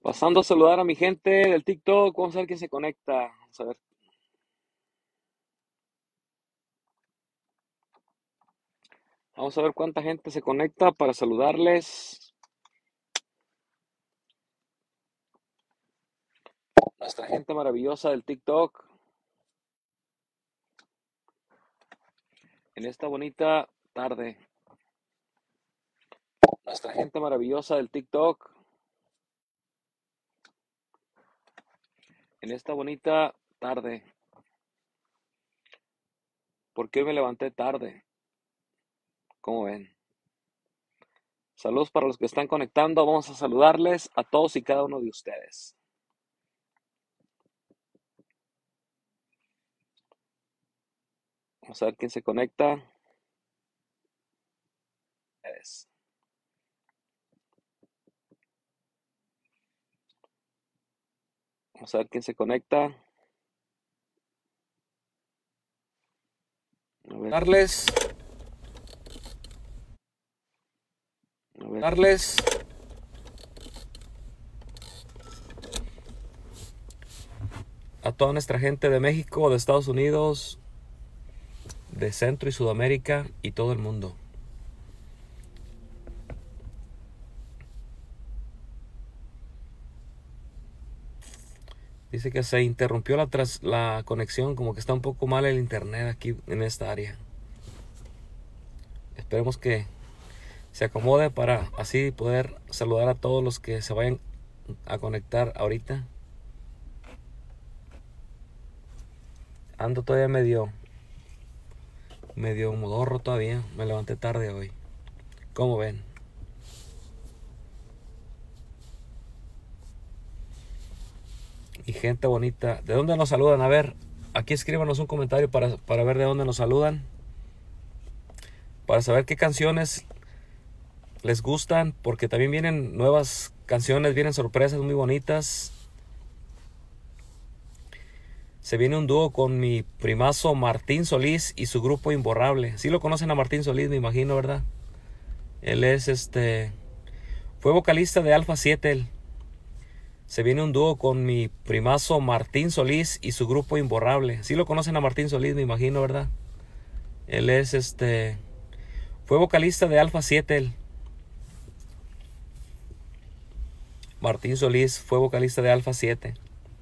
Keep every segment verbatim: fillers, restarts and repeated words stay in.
Pasando a saludar a mi gente del TikTok. Vamos a ver quién se conecta. Vamos a ver. Vamos a ver cuánta gente se conecta para saludarles. Nuestra gente maravillosa del TikTok. En esta bonita tarde. Nuestra gente maravillosa del TikTok. En esta bonita tarde. ¿Por qué me levanté tarde? ¿Cómo ven? Saludos para los que están conectando. Vamos a saludarles a todos y cada uno de ustedes. Vamos a ver quién se conecta. Es. Vamos a ver quién se conecta. A ver. Darles. A ver. Darles. A toda nuestra gente de México, de Estados Unidos, de Centro y Sudamérica y todo el mundo. Dice que se interrumpió la, tras, la conexión, como que está un poco mal el internet aquí en esta área. Esperemos que se acomode para así poder saludar a todos los que se vayan a conectar ahorita. Ando todavía medio, medio modorro todavía. Me levanté tarde hoy. ¿Cómo ven? Y gente bonita. ¿De dónde nos saludan? A ver, aquí escríbanos un comentario para, para ver de dónde nos saludan. Para saber qué canciones les gustan. Porque también vienen nuevas canciones, vienen sorpresas muy bonitas. Se viene un dúo con mi primazo Martín Solís y su grupo Imborrable. Sí lo conocen a Martín Solís, me imagino, ¿verdad? Él es este... Fue vocalista de Alfa siete. Él. Se viene un dúo con mi primazo Martín Solís y su grupo Imborrable. Sí lo conocen a Martín Solís, me imagino, ¿verdad? Él es este... Fue vocalista de Alfa siete. Él. Martín Solís fue vocalista de Alfa siete.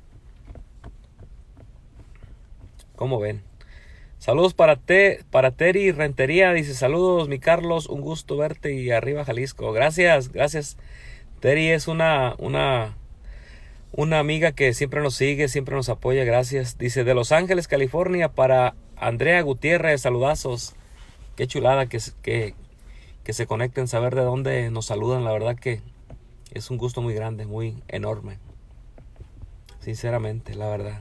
¿Cómo ven? Saludos para, te, para Terry Rentería. Dice, saludos mi Carlos, un gusto verte y arriba Jalisco. Gracias, gracias. Terry es una, una, una amiga que siempre nos sigue, siempre nos apoya. Gracias. Dice, de Los Ángeles, California, para Andrea Gutiérrez. Saludazos. Qué chulada que, que, que se conecten, saber de dónde nos saludan. La verdad que es un gusto muy grande, muy enorme. Sinceramente, la verdad.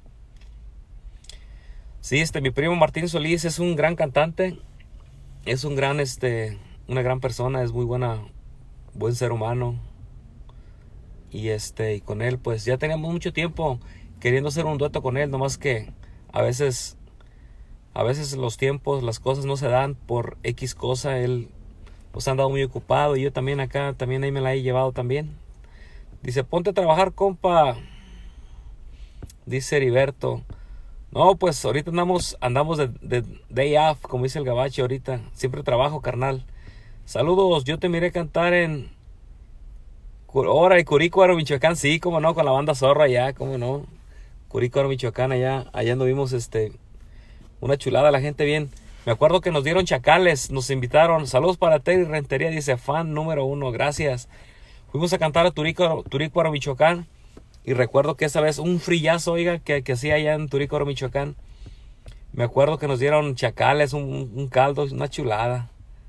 Sí, este, mi primo Martín Solís es un gran cantante, es un gran, este, una gran persona, es muy buena, buen ser humano. Y este, y con él, pues ya teníamos mucho tiempo queriendo hacer un dueto con él, nomás que a veces, a veces los tiempos, las cosas no se dan por X cosa. Él, pues ha andado muy ocupado y yo también acá, también ahí me la he llevado también. Dice, ponte a trabajar, compa, dice Heriberto. No, pues ahorita andamos, andamos de, de day off, como dice el gabacho ahorita. Siempre trabajo, carnal. Saludos, yo te miré cantar en... Ahora, y Curícuaro, Michoacán, sí, cómo no, con la banda Zorra allá, cómo no. Curícuaro, Michoacán, allá, allá anduvimos, este... Una chulada, la gente bien. Me acuerdo que nos dieron chacales, nos invitaron. Saludos para Terry Rentería, dice, fan número uno, gracias. Fuimos a cantar a Turícuaro, Turícuaro, Michoacán. Y recuerdo que esa vez un frillazo, oiga, que, que hacía allá en Turícuaro, Michoacán. Me acuerdo que nos dieron chacales, un, un caldo, una chulada.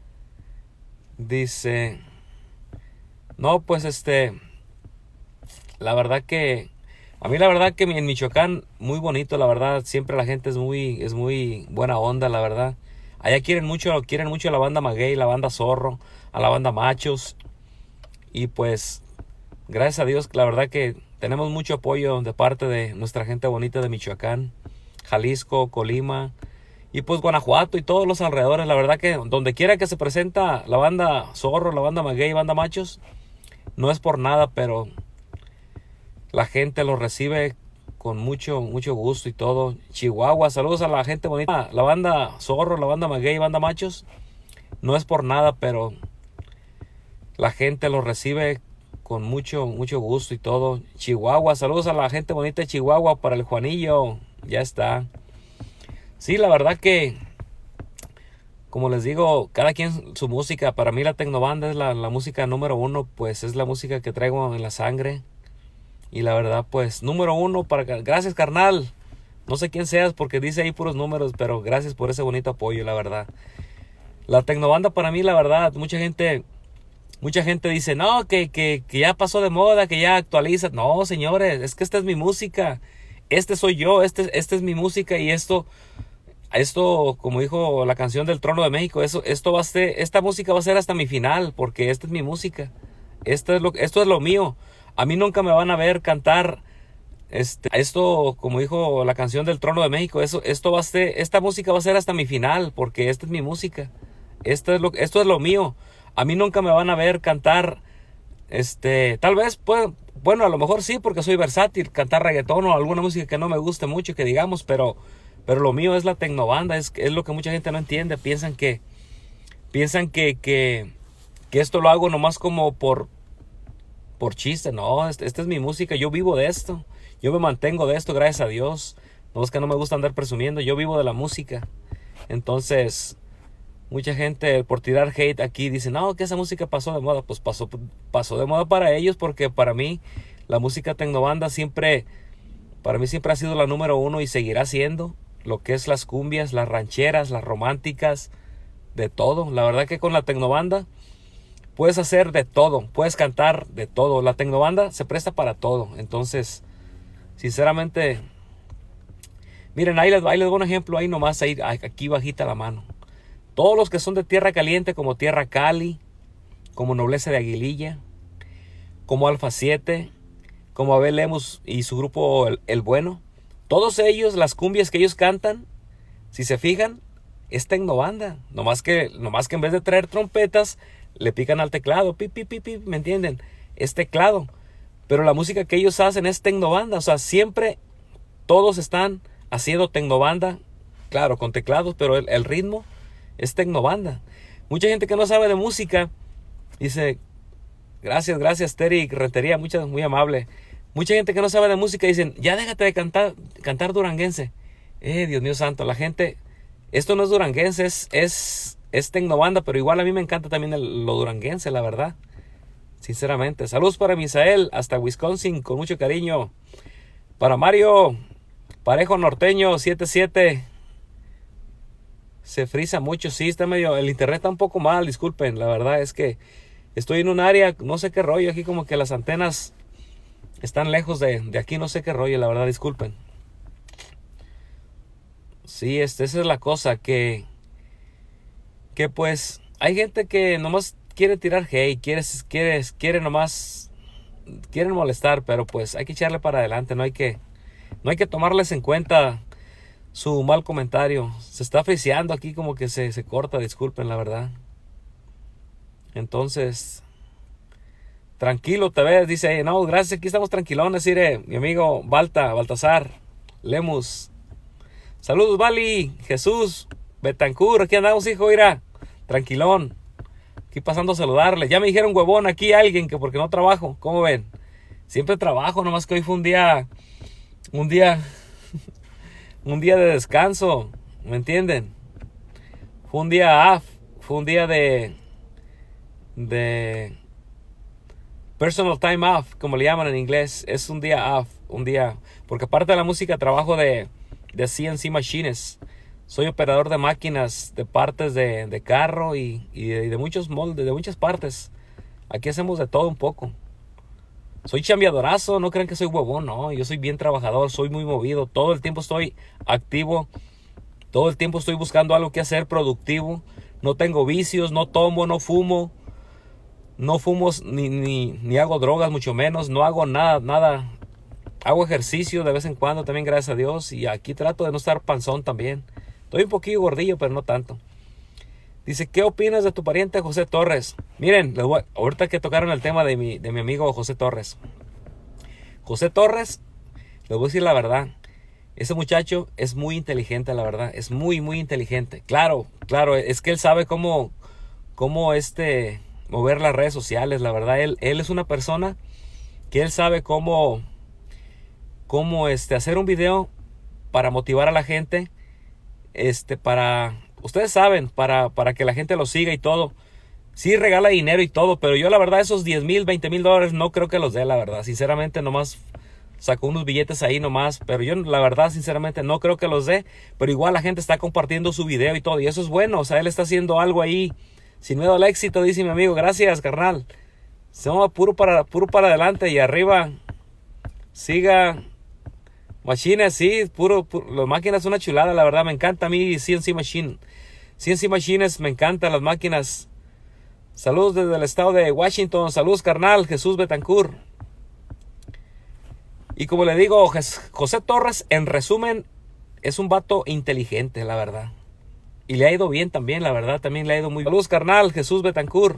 Dice, no, pues este, la verdad que, a mí la verdad que en Michoacán, muy bonito, la verdad, siempre la gente es muy, es muy buena onda, la verdad. Allá quieren mucho, quieren mucho a la banda Maguey, la banda Zorro, a la banda Machos. Y pues, gracias a Dios, la verdad que tenemos mucho apoyo de parte de nuestra gente bonita de Michoacán, Jalisco, Colima y pues Guanajuato y todos los alrededores. La verdad que donde quiera que se presenta la banda Zorro, la banda Maguey, banda Machos, no es por nada, pero La gente los recibe con mucho, mucho gusto y todo. Chihuahua, saludos a la gente bonita. La banda Zorro, la banda Maguey, banda Machos. No es por nada, pero la gente los recibe con mucho, mucho gusto y todo. Chihuahua, saludos a la gente bonita de Chihuahua para el Juanillo. Ya está. Sí, la verdad que, como les digo, cada quien su música. Para mí la Tecnobanda es la, la música número uno, pues es la música que traigo en la sangre. Y la verdad, pues, número uno para... Gracias, carnal. No sé quién seas porque dice ahí puros números, pero gracias por ese bonito apoyo, la verdad. La Tecnobanda para mí, la verdad, mucha gente... Mucha gente dice, no, que, que, que ya pasó de moda, que ya actualiza. No, señores, es que esta es mi música. Este soy yo, este, este es mi música y esto... Esto, como dijo la canción del Trono de México, eso, esto va a ser, esta música va a ser hasta mi final, porque esta es mi música. Esto es lo, esto es lo mío. A mí nunca me van a ver cantar este, esto, como dijo la canción del Trono de México, eso, esto va a ser, esta música va a ser hasta mi final, porque esta es mi música. Esto es lo, esto es lo mío. A mí nunca me van a ver cantar, este, tal vez, pues, bueno, a lo mejor sí, porque soy versátil, cantar reggaetón o alguna música que no me guste mucho, que digamos, pero, pero lo mío es la Tecnobanda, es, es lo que mucha gente no entiende. Piensan que, piensan que, que, que esto lo hago nomás como por por chiste. No, esta este es mi música, yo vivo de esto, yo me mantengo de esto, gracias a Dios. No es que no me gusta andar presumiendo, yo vivo de la música. Entonces, mucha gente por tirar hate aquí dice, no, que esa música pasó de moda. Pues pasó, pasó de moda para ellos, porque para mí la música Tecnobanda siempre, para mí siempre ha sido la número uno y seguirá siendo. Lo que es las cumbias, las rancheras, las románticas, de todo. La verdad que con la Tecnobanda puedes hacer de todo, puedes cantar de todo. La Tecnobanda se presta para todo. Entonces, sinceramente, miren, ahí les, ahí les doy un ejemplo, ahí nomás, ahí, aquí bajita la mano. Todos los que son de Tierra Caliente, como Tierra Cali, como Nobleza de Aguililla, como Alfa siete, como Abel Lemus y su grupo El, El Bueno, todos ellos, las cumbias que ellos cantan, si se fijan, es Tecnobanda. Nomás que, nomás que en vez de traer trompetas, le pican al teclado, pi, pi, pi, pi, ¿me entienden? Es teclado. Pero la música que ellos hacen es Tecnobanda. O sea, siempre todos están haciendo Tecnobanda, claro, con teclados, pero el, el ritmo es Tecnobanda. Mucha gente que no sabe de música dice, gracias, gracias, Terry Rentería, muchas, muy amable. Mucha gente que no sabe de música dicen, ya déjate de cantar, cantar duranguense. Eh, Dios mío santo, la gente, esto no es duranguense, es, es, es Tecnobanda, pero igual a mí me encanta también el, lo duranguense, la verdad. Sinceramente. Saludos para Misael, hasta Wisconsin, con mucho cariño. Para Mario, Parejo Norteño, siete siete. Se frisa mucho, sí, está medio, el internet está un poco mal, disculpen, la verdad es que estoy en un área, no sé qué rollo, aquí como que las antenas están lejos de, de aquí, no sé qué rollo, la verdad, disculpen. Sí, este, esa es la cosa, que, que pues, hay gente que nomás quiere tirar hate, quiere, quiere, quiere nomás, quieren molestar, pero pues hay que echarle para adelante, no hay que, no hay que tomarles en cuenta su mal comentario. Se está friseando aquí, como que se, se corta, disculpen, la verdad. Entonces, tranquilo te ves, dice, no, gracias, aquí estamos tranquilones, mire, mi amigo Balta, Baltasar, Lemus. Saludos, Bali, Jesús, Betancur, aquí andamos, hijo, mira, tranquilón. Aquí pasando a saludarles. Ya me dijeron huevón aquí alguien que porque no trabajo, ¿cómo ven? Siempre trabajo, nomás que hoy fue un día, un día, un día de descanso, ¿me entienden? Fue un día off, fue un día de, de personal time off, como le llaman en inglés. Es un día off, un día, porque aparte de la música trabajo de, de C N C Machines. Soy operador de máquinas, de partes de, de carro y, y de, de muchos moldes, de muchas partes. Aquí hacemos de todo un poco. Soy chambeadorazo, no crean que soy huevón, no. Yo soy bien trabajador, soy muy movido. Todo el tiempo estoy activo. Todo el tiempo estoy buscando algo que hacer productivo. No tengo vicios, no tomo, no fumo. No fumo ni, ni, ni hago drogas, mucho menos. No hago nada, nada. Hago ejercicio de vez en cuando también, gracias a Dios. Y aquí trato de no estar panzón también. Estoy un poquillo gordillo, pero no tanto. Dice, ¿qué opinas de tu pariente José Torres? Miren, les voy, ahorita que tocaron el tema de mi, de mi amigo José Torres. José Torres, les voy a decir la verdad. Ese muchacho es muy inteligente, la verdad. Es muy, muy inteligente. Claro, claro, es que él sabe cómo, cómo este, mover las redes sociales, la verdad. Él, él es una persona que él sabe cómo, cómo este, hacer un video para motivar a la gente. Este, para, ustedes saben, para, para que la gente lo siga y todo. Sí regala dinero y todo, pero yo la verdad esos diez mil, veinte mil dólares no creo que los dé, la verdad. Sinceramente nomás sacó unos billetes ahí nomás, pero yo la verdad sinceramente no creo que los dé. Pero igual la gente está compartiendo su video y todo, y eso es bueno. O sea, él está haciendo algo ahí sin miedo al éxito, dice mi amigo. Gracias, carnal. Se llama puro para, puro para adelante y arriba. Siga. Machines, sí, puro, puro. Las máquinas son una chulada, la verdad. Me encanta a mí C N C Machine. C N C Machines, me encantan las máquinas. Saludos desde el estado de Washington. Saludos, carnal. Jesús Betancourt. Y como le digo, José Torres, en resumen, es un vato inteligente, la verdad. Y le ha ido bien también, la verdad. También le ha ido muy bien. Saludos, carnal. Jesús Betancourt.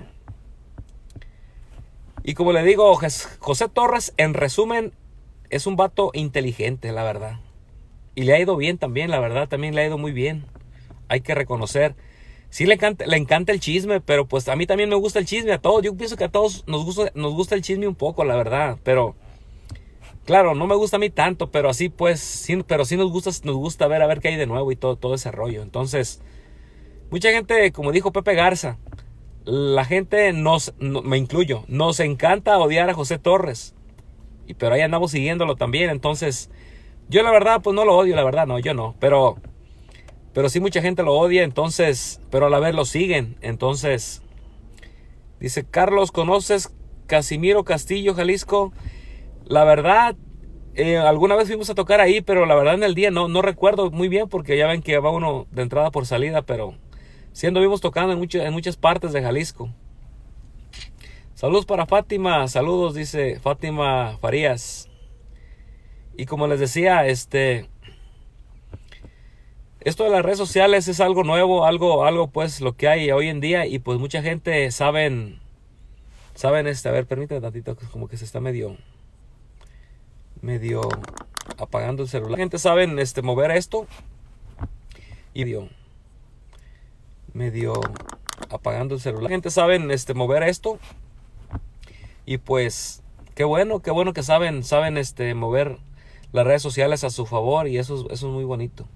Y como le digo, José Torres, en resumen, es un vato inteligente, la verdad. Y le ha ido bien también, la verdad. También le ha ido muy bien. Hay que reconocer. Sí le encanta, le encanta el chisme, pero pues a mí también me gusta el chisme, a todos. Yo pienso que a todos nos gusta, nos gusta el chisme un poco, la verdad. Pero, claro, no me gusta a mí tanto, pero así pues, sí, pero sí nos gusta, nos gusta ver a ver qué hay de nuevo y todo, todo ese rollo. Entonces, mucha gente, como dijo Pepe Garza, la gente nos, no, me incluyo, nos encanta odiar a José Torres. Y pero ahí andamos siguiéndolo también. Entonces, yo la verdad, pues no lo odio, la verdad, no, yo no. Pero... Pero sí mucha gente lo odia, entonces, pero a la vez lo siguen. Entonces, dice Carlos, ¿conoces Casimiro Castillo, Jalisco? La verdad, eh, alguna vez fuimos a tocar ahí, pero la verdad en el día no, no recuerdo muy bien, porque ya ven que va uno de entrada por salida, pero sí anduvimos tocando en, mucho, en muchas partes de Jalisco. Saludos para Fátima, saludos, dice Fátima Farías. Y como les decía, este... esto de las redes sociales es algo nuevo, algo, algo pues lo que hay hoy en día, y pues mucha gente saben, saben este, a ver, permítame tantito, como que se está medio, medio apagando el celular. La gente saben este, mover esto, y medio, medio apagando el celular. La gente saben este, mover esto, y pues, qué bueno, qué bueno que saben, saben este, mover las redes sociales a su favor, y eso, eso es muy bonito.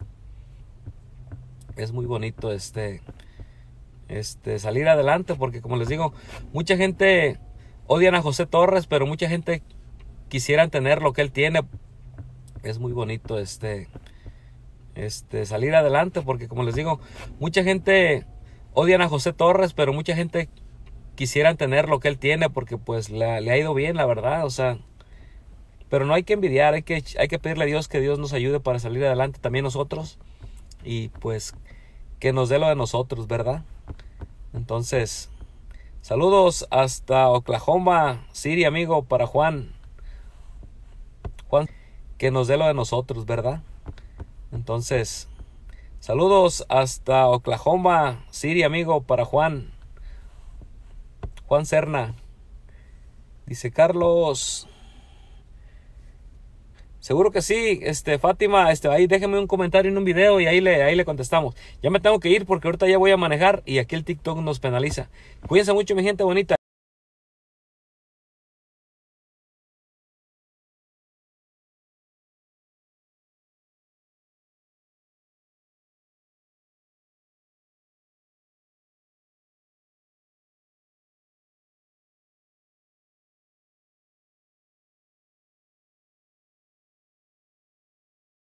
Es muy bonito este, este salir adelante, porque como les digo, mucha gente odian a José Torres, pero mucha gente quisieran tener lo que él tiene. Es muy bonito este, este salir adelante, porque como les digo, mucha gente odian a José Torres, pero mucha gente quisieran tener lo que él tiene, porque pues le, le ha ido bien, la verdad. O sea, pero no hay que envidiar, hay que, hay que pedirle a Dios que Dios nos ayude para salir adelante también nosotros. Y pues que nos dé lo de nosotros, ¿verdad? Entonces, saludos hasta Oklahoma City, amigo, para Juan. Juan, que nos dé lo de nosotros, ¿verdad? Entonces, saludos hasta Oklahoma City, amigo, para Juan. Juan Serna. Dice Carlos... Seguro que sí, este, Fátima, este, ahí déjeme un comentario en un video y ahí le, ahí le contestamos. Ya me tengo que ir porque ahorita ya voy a manejar y aquí el TikTok nos penaliza. Cuídense mucho, mi gente bonita.